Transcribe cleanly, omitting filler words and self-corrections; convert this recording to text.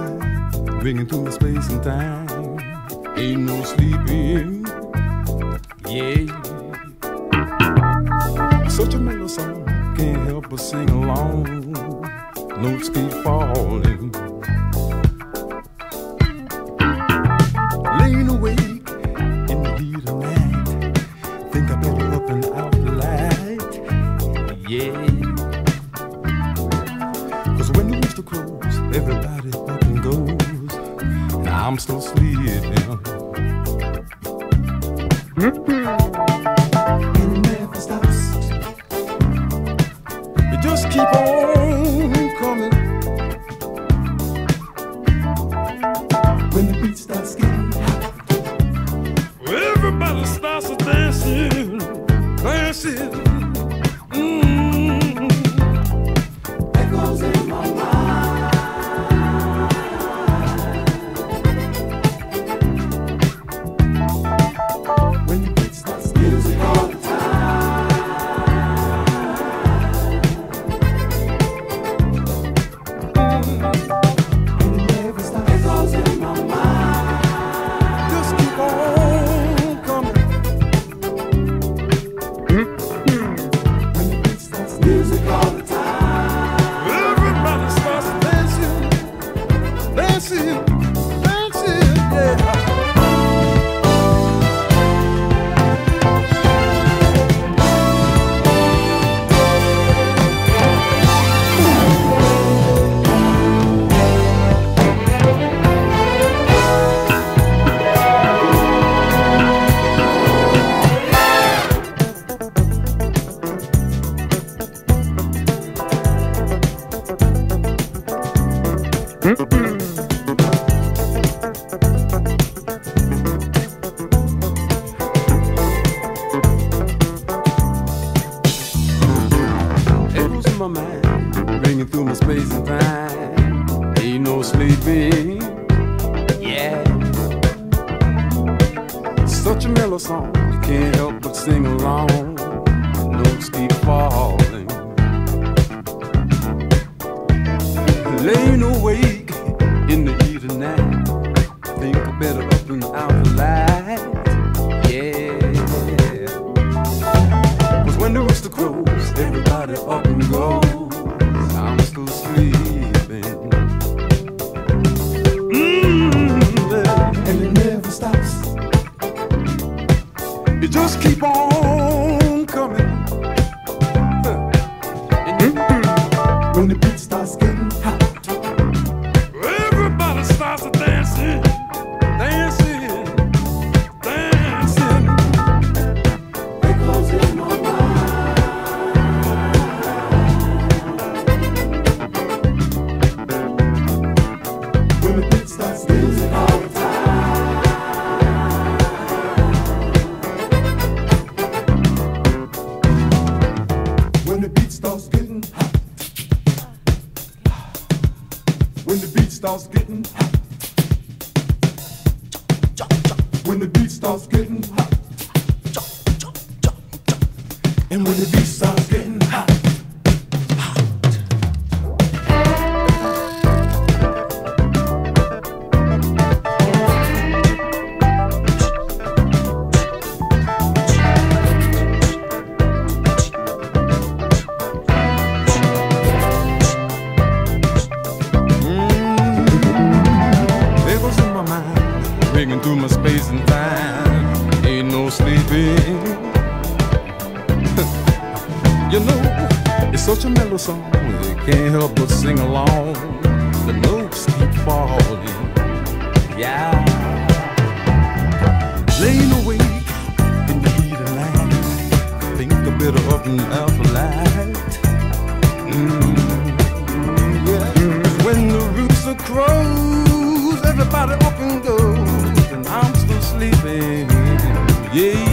mind ringing through the space and time. Ain't no sleeping, yeah. Such a mellow song, can't help but sing along. Notes keep falling. Laying awake in the heat of night, think I better up and out the light, yeah. Cause when the rooster crows, everybody up and goes, and I'm still sleeping. And it never stops. It just keep on coming. When the beat starts getting hot, everybody starts dancing, dancing. Echoes in my mind. When the beat starts Music all the time. and it never stops. Echoes in my mind. Just keep on coming. When the beat starts Music all the time. everybody starts dancing, dancing, dancing, yeah. Echoes in my mind, ringing through my space and time. Ain't no sleeping, yeah. Such a mellow song, you can't help but sing along. Notes keep falling. Laying awake in the heat of night, think I better up and out the light, yeah. Cause when the rooster crows, everybody up and goes, I'm still sleeping. Yeah. And it never stops. It just keep on coming. When the beat starts getting hot. Everybody starts dancing, dancing, dancing. Echoes in my mind. When the beat starts music all the time. When the beat starts getting hot. When the beat starts getting hot. When the beat starts getting hot. And when the beat starts getting hot. Echoes in my mind, ringing through my space and time. Ain't no sleeping. You know, it's such a mellow song, you can't help but sing along. The notes keep falling, yeah. Laying awake in the heat of night, think a bit of up and out the light. Yeah. When the rooster crows, everybody up and goes, and I'm still sleeping, yeah.